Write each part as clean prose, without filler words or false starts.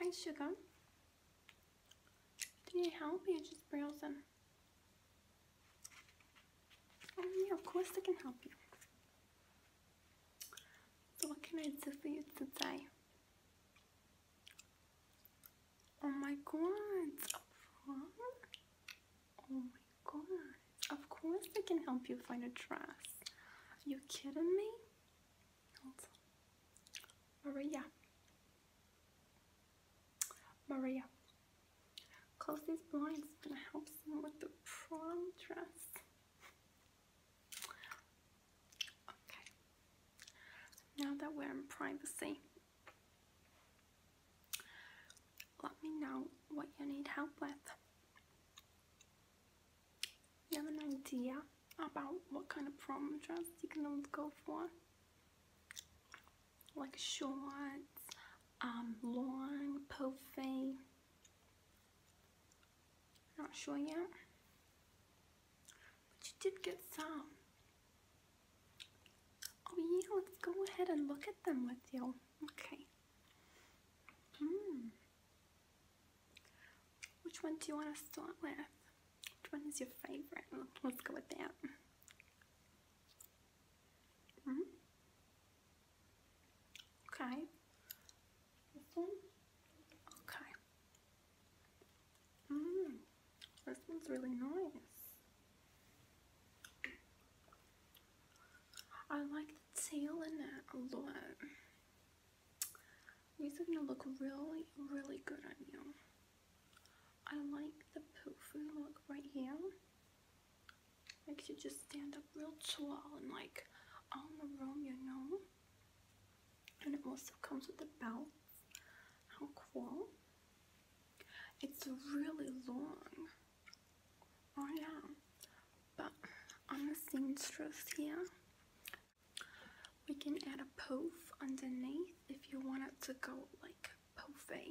Hi, sugar. Do you need help? You're just browsing. Oh yeah, of course I can help you. So what can I do for you today? Oh my god, what? Oh my god. Of course I can help you find a dress. Are you kidding me? Maria. Maria. Close these blinds. I'm gonna help someone with the prom dress. Okay. Now that we're in privacy, let me know what you need help with. You have an idea about what kind of prom dress you're gonna go for? Like shorts, long, puffy. Not sure yet, but you did get some. Oh yeah, let's go ahead and look at them with you. Okay. Which one do you want to start with? Which one is your favorite? Let's go with that. Okay. This one? Okay. This one's really nice. I like the tail in it a lot. These are gonna look really, really good on you. I like the poofy look right here. Makes you just stand up real tall and like on the room, you know. And it also comes with a belt. How cool. It's really long. Oh yeah. But on the seamstress here, we can add a poof underneath if you want it to go like poofy.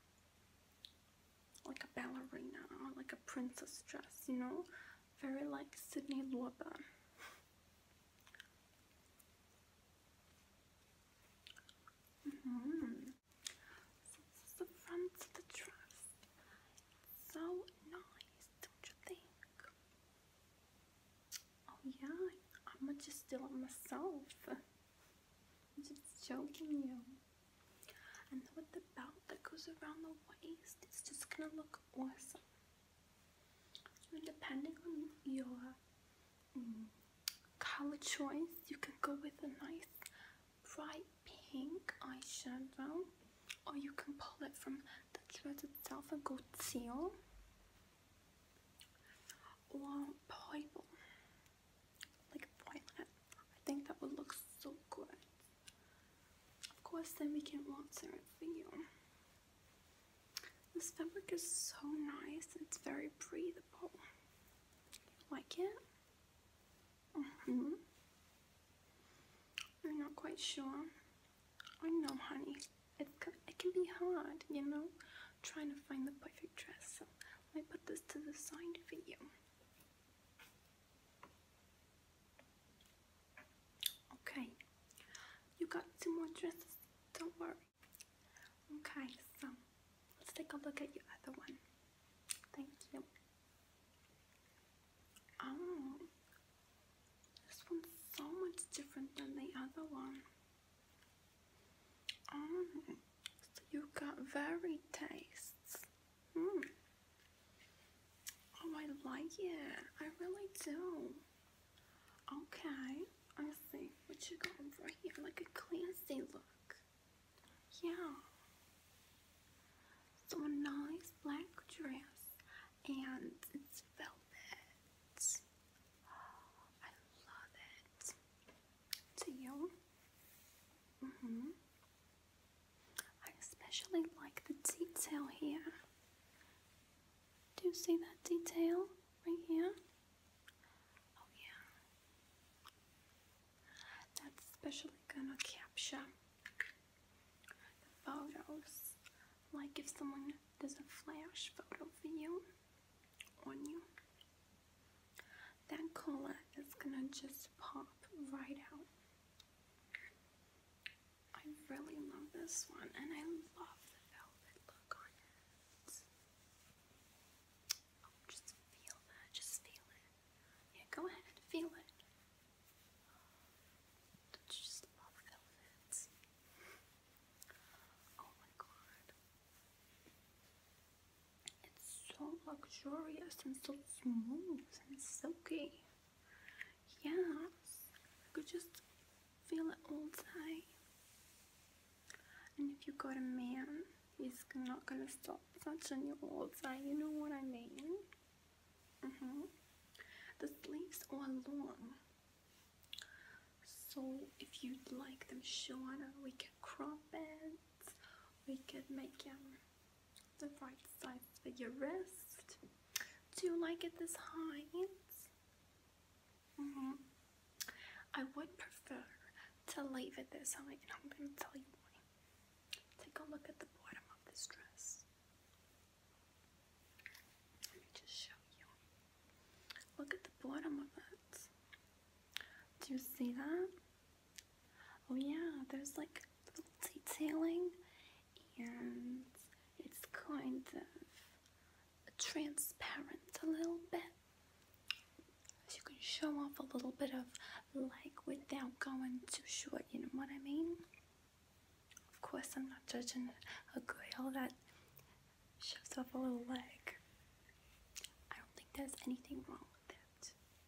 Like a ballerina or like a princess dress, you know? Very like Sydney Lauper. So this is the front of the dress. So nice, don't you think? Oh yeah, I'm gonna just steal it myself. I'm just joking you. And with the belt that goes around the waist, it's just gonna look awesome. And depending on your color choice, you can go with a nice bright pink eyeshadow, or you can pull it from the dress itself and go teal or purple, like violet. I think that would look so good. Of course, then we can alter it for you. This fabric is so nice. It's very breathable. You like it? I'm not quite sure. I know, honey. It can be hard, you know, trying to find the perfect dress. So let me put this to the side for you. Okay, you got 2 more dresses. Don't worry. Okay, so let's take a look at your other one. Thank you. Oh, this one's so much different than the other one. Oh, so you got varied tastes. Oh, I like it. I really do. Okay, I see what you got over here, like a classy look. Yeah. So a nice black dress, and it's velvet. I love it. Do you? I especially like the detail here. Do you see that detail right here? Oh yeah. That's especially gonna capture the photos. Like if someone does a flash photo for you, on you, that color is gonna just pop right out. I really love this one, and I love the velvet look luxurious and so smooth and silky. Yes, I could just feel it all day. And if you got a man, he's not gonna stop touching you all day, you know what I mean? The sleeves are long, so if you'd like them shorter, we could crop it. We could make the right size for your wrist. Do you like it this height? I would prefer to leave it this height, and I'm going to tell you why. Take a look at the bottom of this dress. Let me just show you. Look at the bottom of it. Do you see that? Oh yeah, there's like little detailing, and it's kind of transparent a little bit, so you can show off a little bit of leg without going too short, you know what I mean? Of course, I'm not judging a girl that shows off a little leg. I don't think there's anything wrong with it.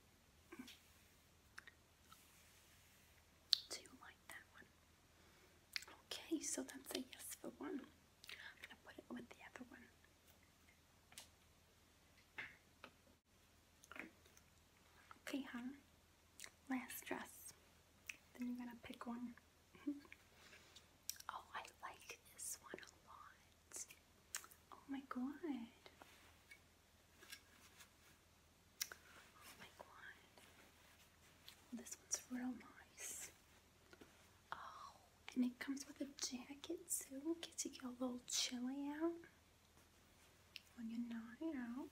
Do you like that one? Okay, so that's a yes for one. I'm gonna put it with the other one. Okay, hon. Last dress. Then you're gonna pick one. Oh, I like this one a lot. Oh my god. Oh my god. This one's real nice. Oh, and it comes with a jacket too, in case you get a little chilly out on your night out.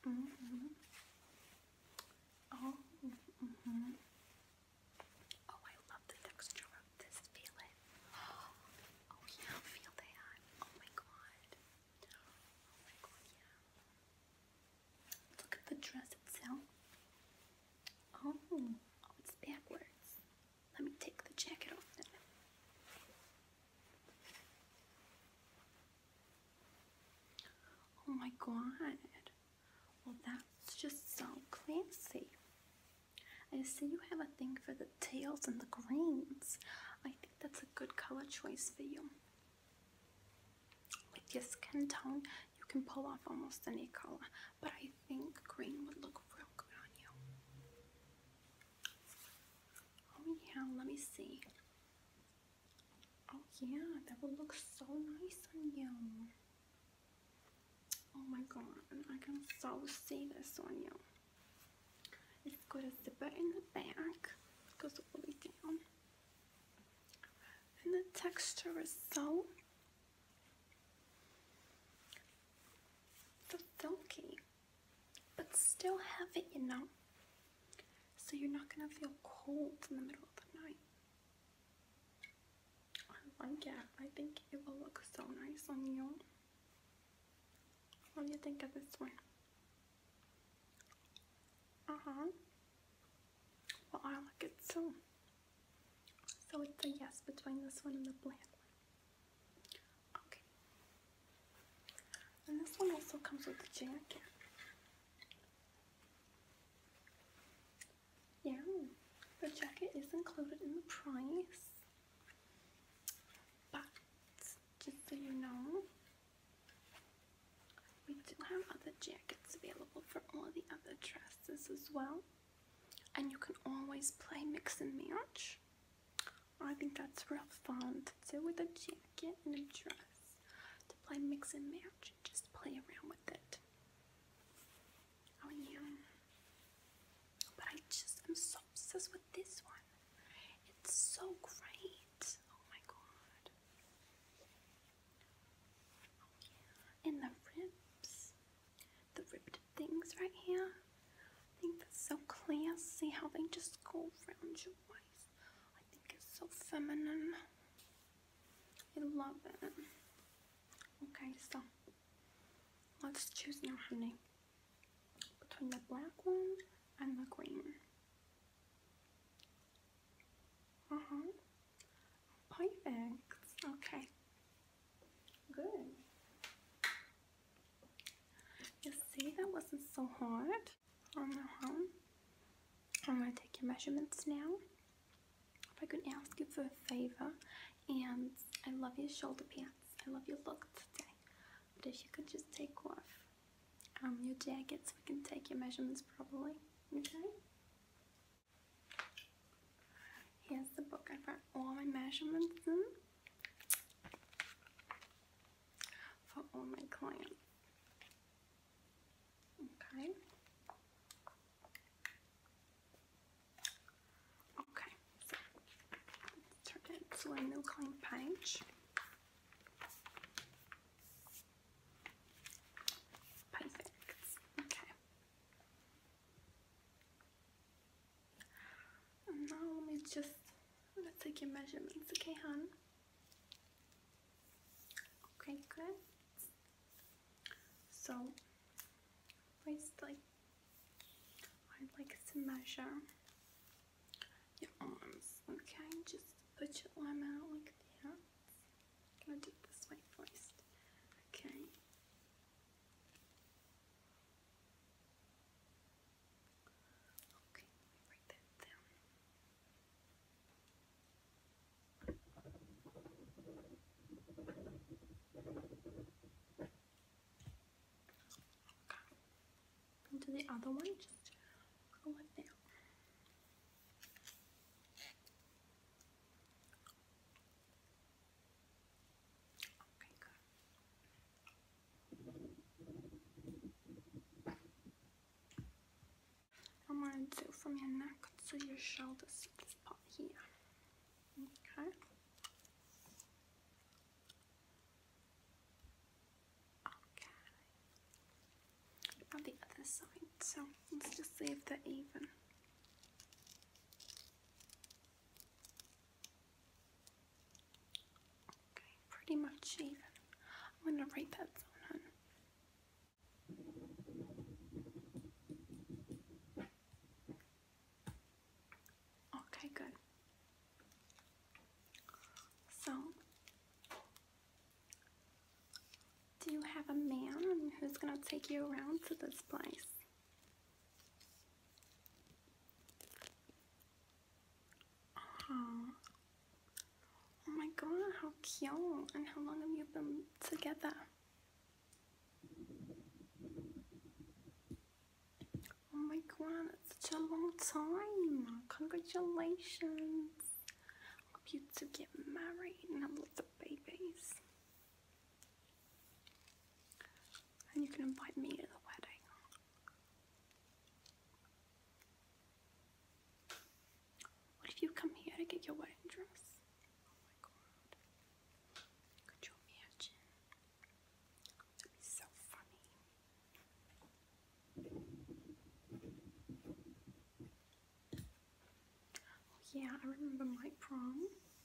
Oh, Oh, I love the texture of this. Feel it. Oh yeah, feel that. Oh my god. Oh my god, yeah. Look at the dress itself. Oh, it's backwards. Let me take the jacket off then. Oh my god. Well, that's just so classy. I see you have a thing for the tails and the greens. I think that's a good color choice for you. With your skin tone, you can pull off almost any color, but I think green would look real good on you. Oh yeah, let me see. Oh yeah, that would look so nice on you. Oh my god, I can so see this on you. It's got a zipper in the back, it goes all the way down, and the texture is so silky, but still heavy, you know, so you're not gonna feel cold in the middle of the night. I like it. I think it will look so nice on you. What do you think of this one? Well, I like it too. So it's a yes between this one and the black one. Okay. And this one also comes with a jacket. Yeah, the jacket is included in the price. But, just so you know, we do have other jackets available for all the other dresses as well. And you can always play mix and match. I think that's real fun to do with a jacket and a dress. To play mix and match and just play around with it. Oh yeah. But I just am so obsessed with this one. It's so great. Oh my god. Oh yeah. And the ribs. The ribbed things right here. I think that's so classy how they just go around your waist. I think it's so feminine. I love it. Okay, so let's choose now, honey, between the black one and the green. Perfect. Okay. Good. You see, that was so hard. I'm going to take your measurements now. If I could ask you for a favor, and I love your shoulder pads. I love your look today. But if you could just take off your jacket so we can take your measurements properly. Okay? Here's the book. I've got all my measurements in for all my clients. Okay? Okay, so let's turn it to a new clean page. Perfect. Okay. And now let's take your measurements, okay, hon? Okay, good. So, first, I'd like to measure your arms, okay? Just put your arm out like that. I'm gonna do it this way first, okay? Okay, let me write that down. Okay. And to the other one, just go like that. Okay, good. I'm going to do from your neck to your shoulders, this part here. Okay. Okay. Now the other side. So let's just see if they're even. Okay, pretty much even. I'm gonna write that down, hun. Okay, good. So, do you have a man who's gonna take you around to this place? Oh my god, how cute. And how long have you been together? Oh my god, it's such a long time. Congratulations. Hope you two get married and have lots of babies. And you can invite me to the wedding. What if you come here to get your wedding dress? Oh my god. Could you imagine? That would be so funny. Oh yeah, I remember my prom.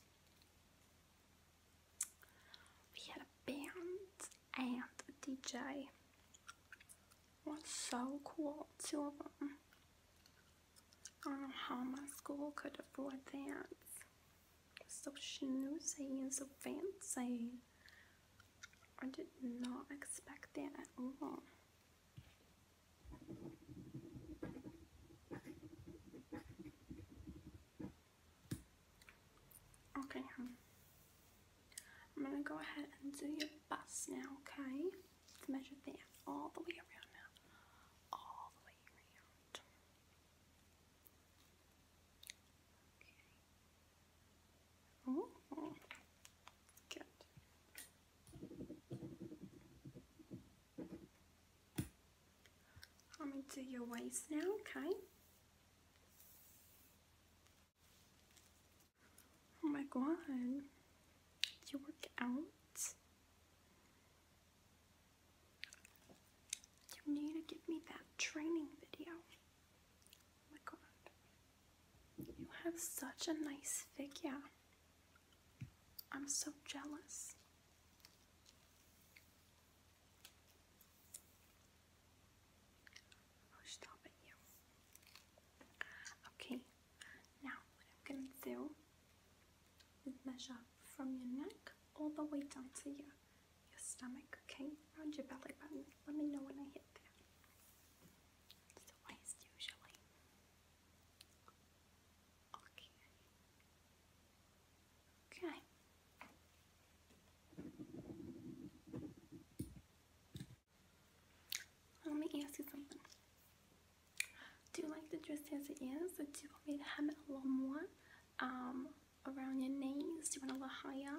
We had a band and a DJ. It was so cool, 2 of them. I don't know how my school could afford that. It's so snoozy and so fancy. I did not expect that at all. Okay, hon. I'm gonna go ahead and do your bust now, okay? Let's measure that all the way around now. All the way around. Okay. Oh, good. I'm gonna do your waist now, okay? Oh my god. Did you work out? You need to give me that training video. Oh my god. You have such a nice figure. I'm so jealous. Oh, stop it, you. Okay, now what I'm gonna do is measure from your neck all the way down to your stomach, okay? Around your belly button. Let me know when I hit that. ask you something. Do you like the dress as it is, or do you want me to hem it a little more around your knees? Do you want a little higher?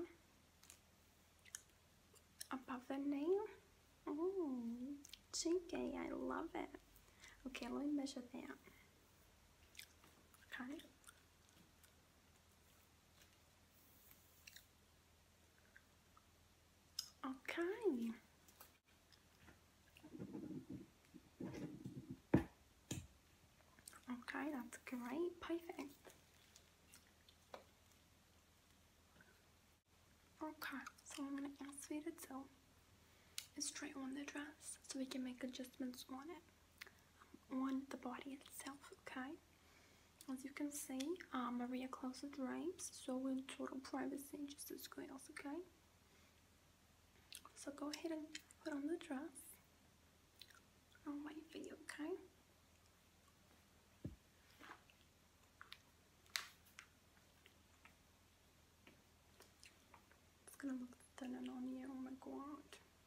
Above the knee? Ooh, cheeky, I love it. Okay, let me measure that. Okay. Okay. Okay, that's great. Perfect. Okay, so I'm going to ask you to do is try on the dress so we can make adjustments on it, on the body itself, okay? As you can see, Maria closed the drapes, so we're in total privacy, just as girls, okay? So go ahead and put on the dress. I'll wait for you, okay? It's gonna look thinner on you, oh my god.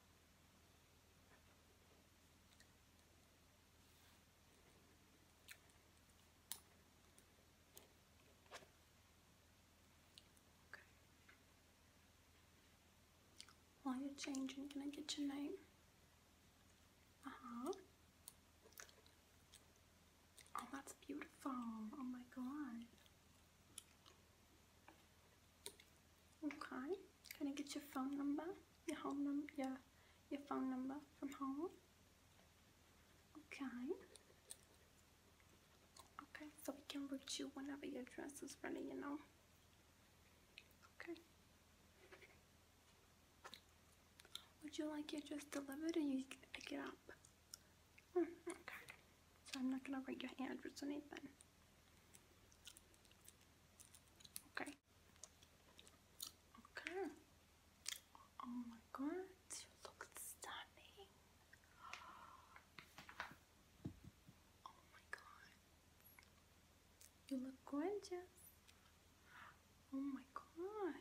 While you're changing, can I get your name? Oh, that's beautiful. Oh my god. Okay. Can I get your phone number? Your home number? Your phone number from home? Okay. Okay, so we can reach you whenever your dress is ready, you know? Okay. Would you like your dress delivered or you can pick it up? Okay. So I'm not gonna write your address or anything. Okay. Okay. Oh my god, you look stunning. Oh my god. You look gorgeous. Oh my god.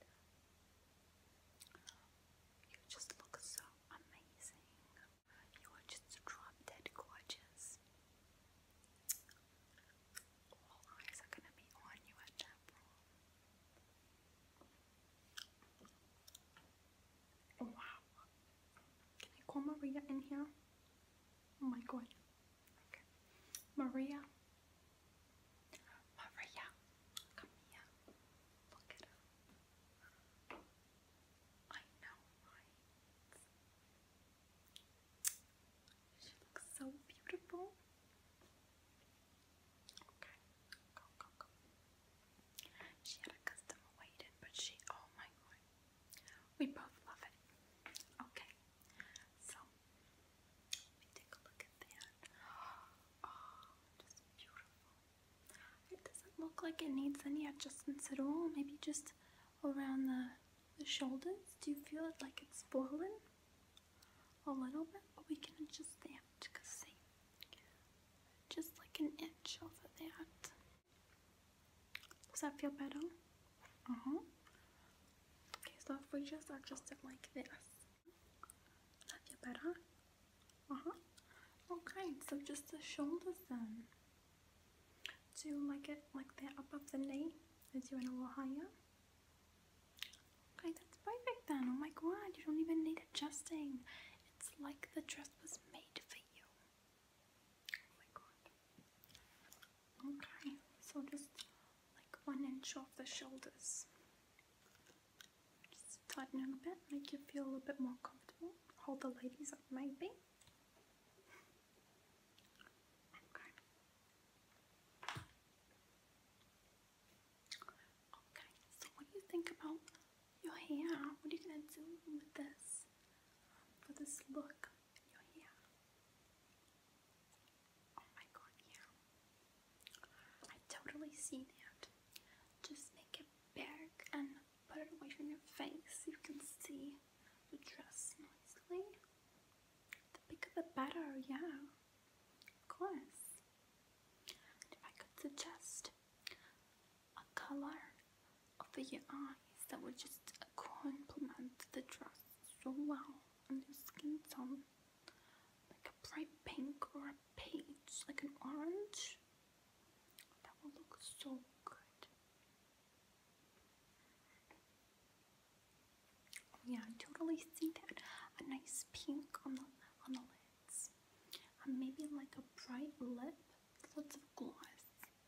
You just look so amazing. You are just drop dead gorgeous. All eyes are gonna be on you at that point. Oh wow. Can I call Maria in here? Oh my god. Okay. Maria. Maria. Come here. Look at her. I know, right? She looks so beautiful. Okay. Go, go, go. She had a customer waiting, but oh my god. We both love it. Okay. So, let me take a look at that. Oh, just beautiful. It doesn't look like it needs any adjustments at all. Maybe just around the shoulders. Do you feel it like it's swollen? A little bit, but we can adjust that. Because see, just like an inch over that. Does that feel better? Okay, so if we just adjust it like this, does that feel better? Okay, so just the shoulders then. Do you like it like that above the knee? Is you in a little higher? Okay, that's perfect then. Oh my god, you don't even need adjusting. It's like the dress was made for you. Oh my god. Okay, so just like 1 inch off the shoulders. Just tighten it a bit, make you feel a little bit more comfortable. Hold the ladies up maybe. Okay. Okay, so what do you think about your hair? What are you gonna do with this? For this look in your hair? Oh my god, yeah. I totally see that. Just make it big and put it away from your face so you can see the dress nicely. The bigger the better, yeah. Of course. And if I could suggest a color over your eyes that would just complement the dress so well on your skin tone. Like a bright pink or a peach, like an orange. That will look so good. Oh yeah, I totally see that. A nice pink on the lids. And maybe like a bright lip, lots of gloss.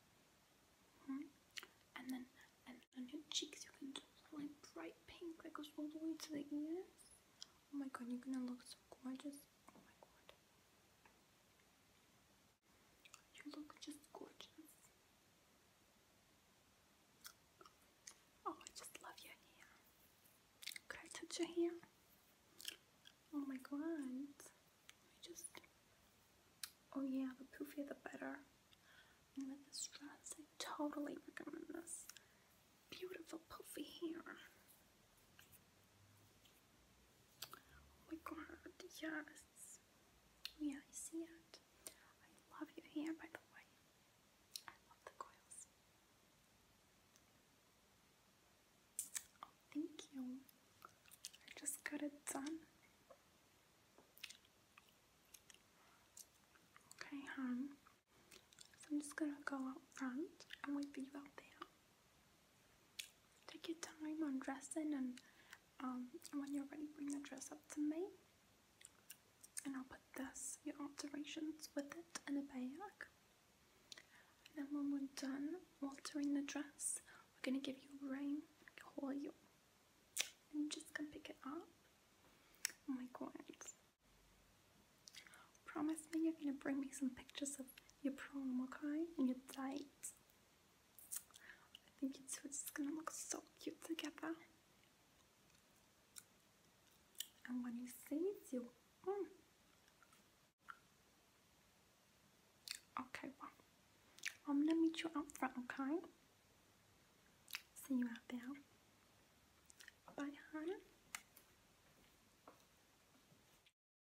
And then on your cheeks you can do like bright pink that goes all the way to the ears. Oh my god, you're gonna look so gorgeous. Oh my god. You look just gorgeous. Oh, I just love your hair. Could I touch your hair? Oh my god. Oh yeah, the poofier the better. And with this dress, I totally recommend this. Beautiful poofy hair. Oh my god, yes. Oh yeah, I see it. I love your hair, by the way. I love the coils. Oh, thank you. I just got it done. Okay, hon. So I'm just gonna go out front and wait for you out there. Take your time on dressing, and when you're ready, bring the dress up to me. And I'll put your alterations with it in a bag. And then when we're done altering the dress, we're gonna give you a ring, hold you, and you just come pick it up. Oh my god. Promise me you're gonna bring me some pictures of your prom, okay? And your date. I think you two are just gonna look so cute together. And when he sees you, okay, well, I'm gonna meet you out front, okay? See you out there.